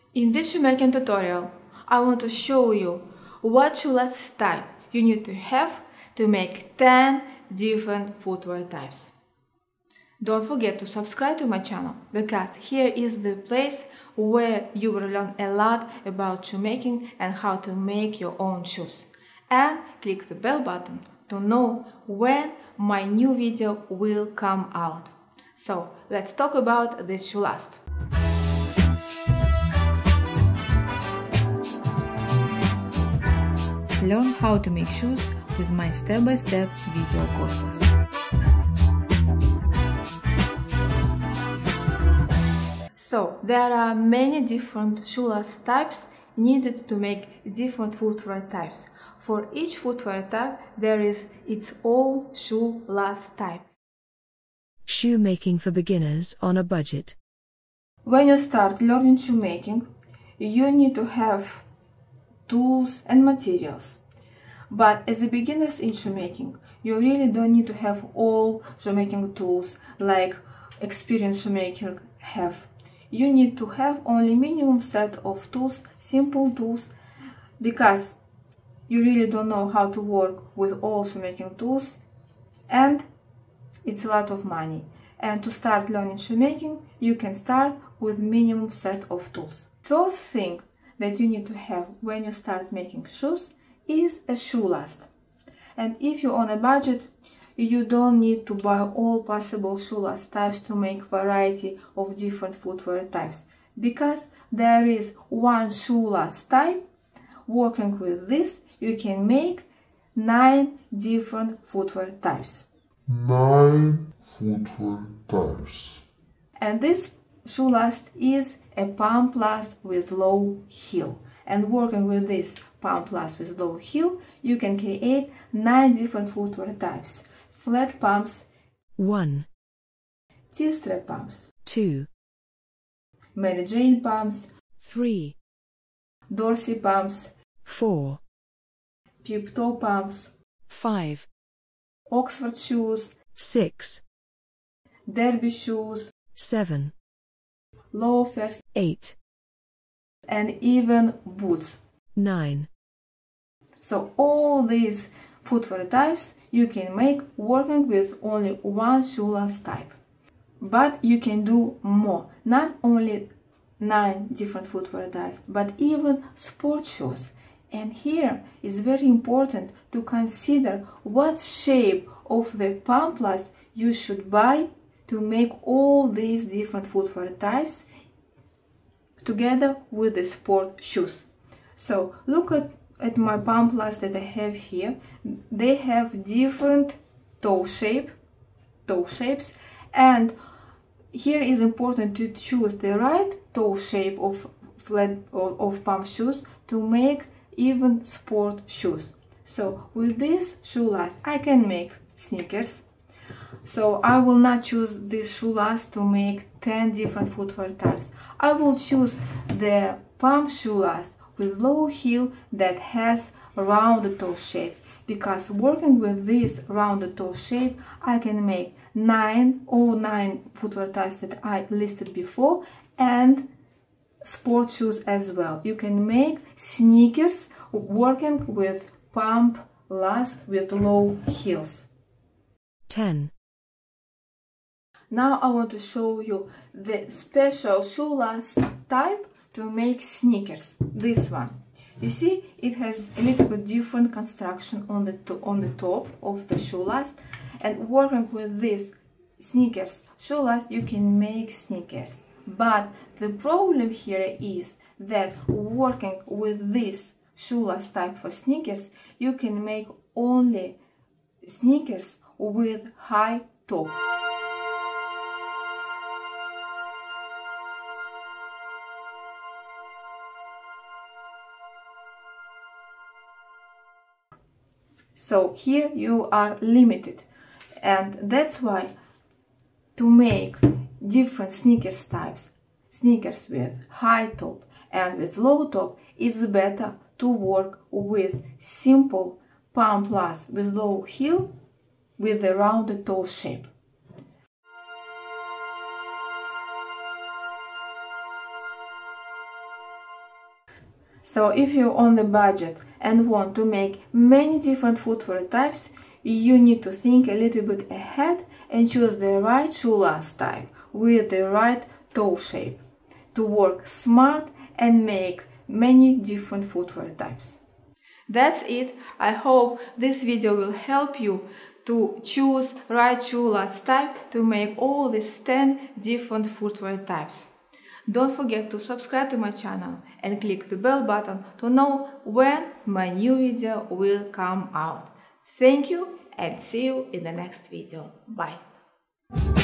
In this shoemaking tutorial, I want to show you what shoe last type you need to have to make 10 different footwear types. Don't forget to subscribe to my channel, because here is the place where you will learn a lot about shoemaking and how to make your own shoes. And click the bell button to know when my new video will come out. So let's talk about this shoe last. Learn how to make shoes with my step-by-step video courses. So, there are many different shoe last types needed to make different footwear types. For each footwear type, there is its own shoe last type. Shoemaking for beginners on a budget. When you start learning shoemaking, you need to have tools and materials. But as a beginners in shoemaking, you really don't need to have all shoemaking tools like experienced shoemaker have. You need to have only minimum set of tools, simple tools, because you really don't know how to work with all shoemaking tools, and it's a lot of money. And to start learning shoemaking, you can start with minimum set of tools. First thing that you need to have when you start making shoes is a shoe last. And if you're on a budget, you don't need to buy all possible shoe last types to make variety of different footwear types, because there is one shoe last type. Working with this, you can make 9 different footwear types. 9 footwear types. And this shoe last is a pump last with low heel. And working with this pump last with low heel, you can create 9 different footwear types. Flat pumps 1, T-strap pumps 2, Mary Jane pumps 3, Dorsey pumps 4, peep-toe pumps 5, Oxford shoes 6, derby shoes 7, loafers 8, and even boots. 9. So all these footwear types you can make working with only one shoe last type. But you can do more, not only 9 different footwear types, but even sport shoes. And here is very important to consider what shape of the pump last you should buy to make all these different footwear types together with the sport shoes. So look at my pump last that I have here. They have different toe shapes, and here is important to choose the right toe shape of pump shoes to make even sport shoes. So with this shoe last I can make sneakers. So I will not choose this shoe last to make 10 different footwear types. I will choose the pump shoe last with low heel that has rounded toe shape, because working with this rounded toe shape I can make 9 footwear types that I listed before, and sport shoes as well. You can make sneakers working with pump last with low heels. 10. Now I want to show you the special shoe last type to make sneakers. This one. You see, it has a little bit different construction on the top of the shoe last, and working with this sneakers shoe last you can make sneakers. But the problem here is that working with this shoe last type for sneakers, you can make only sneakers with high top. So here you are limited, and that's why to make different sneakers types, sneakers with high top and with low top, it's better to work with simple pump last with low heel with a rounded toe shape. So if you're on the budget and want to make many different footwear types, you need to think a little bit ahead and choose the right shoe last type with the right toe shape to work smart and make many different footwear types. That's it. I hope this video will help you to choose right shoe last type to make all these 10 different footwear types. Don't forget to subscribe to my channel and click the bell button to know when my new video will come out. Thank you and see you in the next video. Bye.